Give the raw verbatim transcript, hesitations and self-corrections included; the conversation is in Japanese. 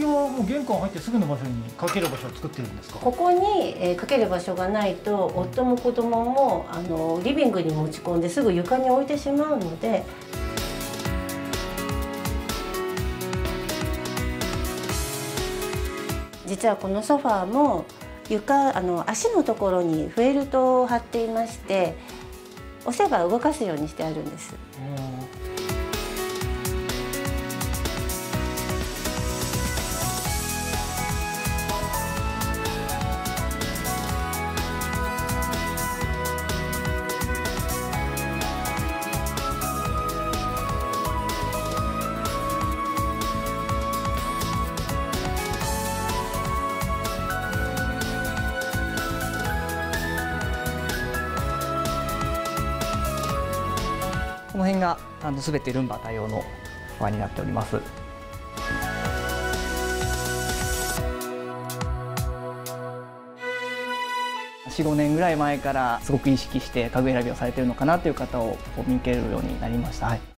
着はもう玄関入ってすぐの場所にかける場所を作ってるんですか？ ここに、えー、かける場所がないと夫も子供もあのリビングに持ち込んですぐ床に置いてしまうので。実はこのソファーも床あの足のところにフェルトを貼っていまして、押せば動かすようにしてあるんです。 この辺があの全てルンバ対応のファンになっております。よん、ごねんぐらい前からすごく意識して家具選びをされているのかなという方を見受けるようになりました。はい。